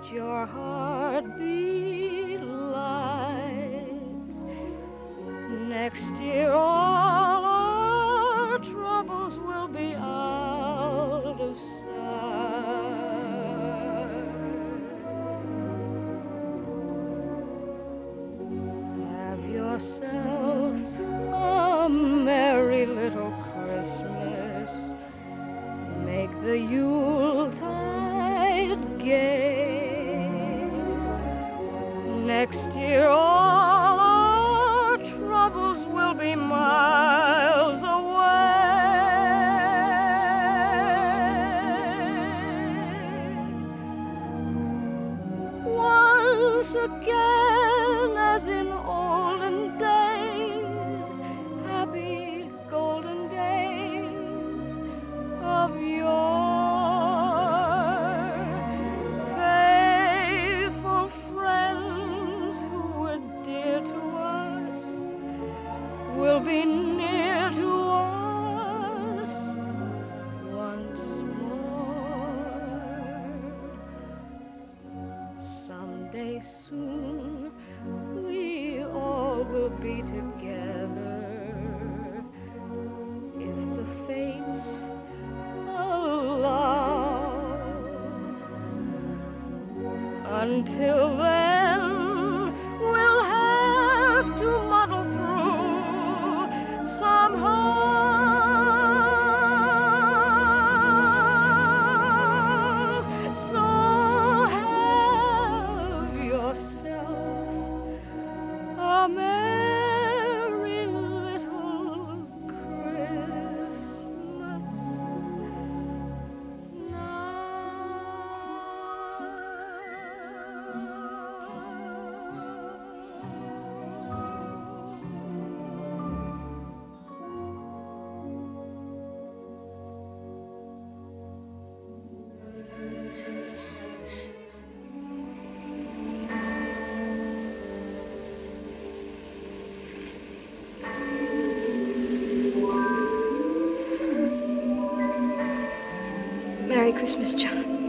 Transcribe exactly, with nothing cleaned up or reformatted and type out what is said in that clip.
your heart beat light. Next year all our troubles will be out of sight. Have yourself a merry little Christmas. Make the Yuletide gay. Next year all our troubles will be miles away. Once again, as in olden days, happy golden days of yore, faithful friends who were dear to us will be near to us once more. Someday soon we all will be together if the fates allow. Until then, we'll have to muddle through somehow. So have yourself a merry little Christmas now. Merry Christmas, John.